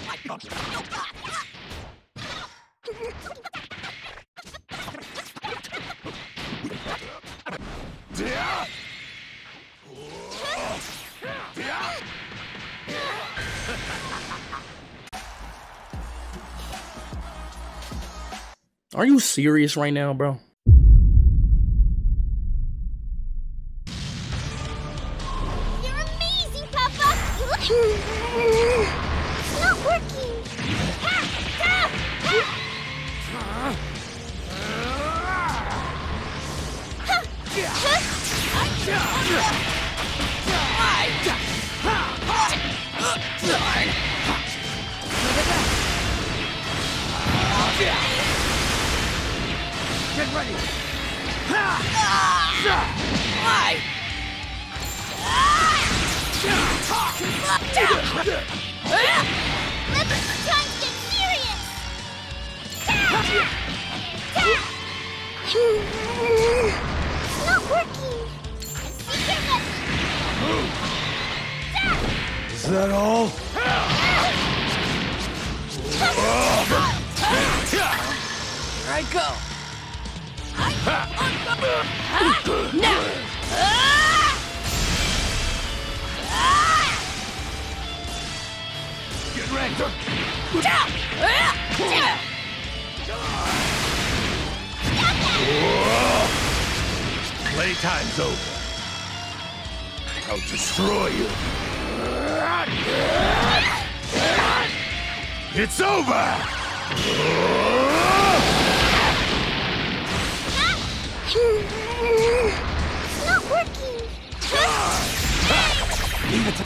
Are you serious right now, bro? You're amazing, Papa! It's not working! Get ready! Let's time to get serious! It's not working! Secret message! Is that all? Here I go! Now! Get ready! Playtime's over. I'll destroy you. It's over! It's not working! Leave it to...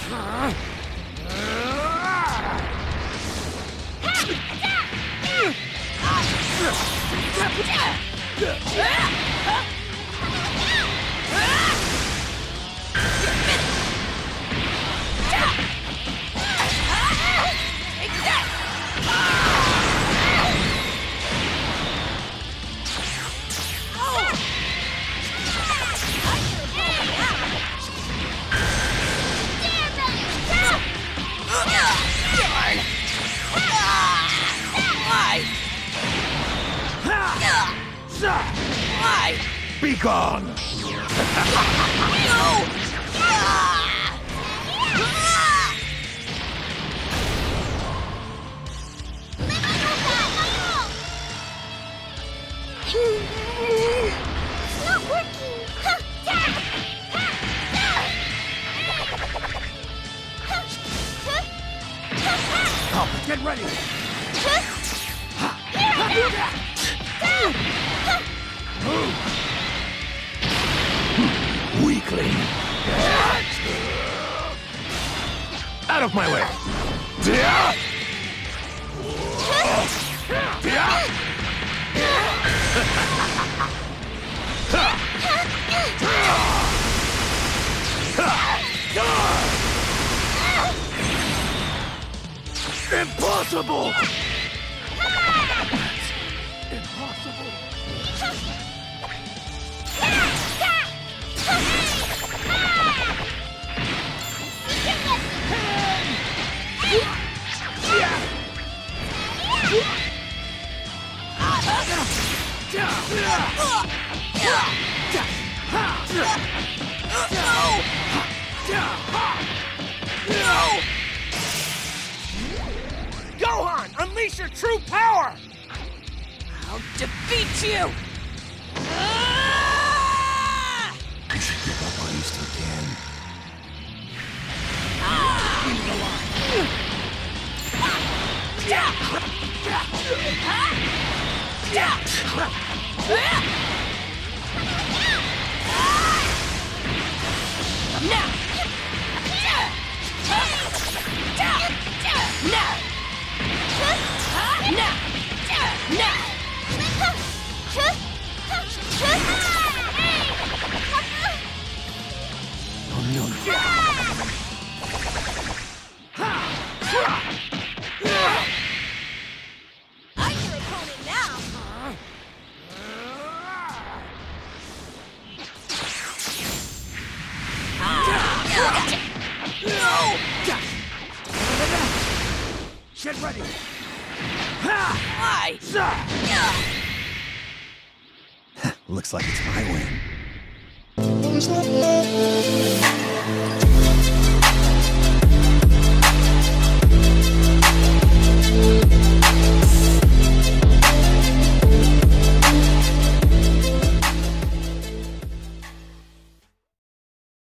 Be gone! It's not working! Get ready! Weakling! Out of my way! Impossible! Impossible! Gohan, unleash your true power! I'll defeat you! You should give up while you still can. I'm your opponent now! Get ready! Why? Looks like it's my win. There's no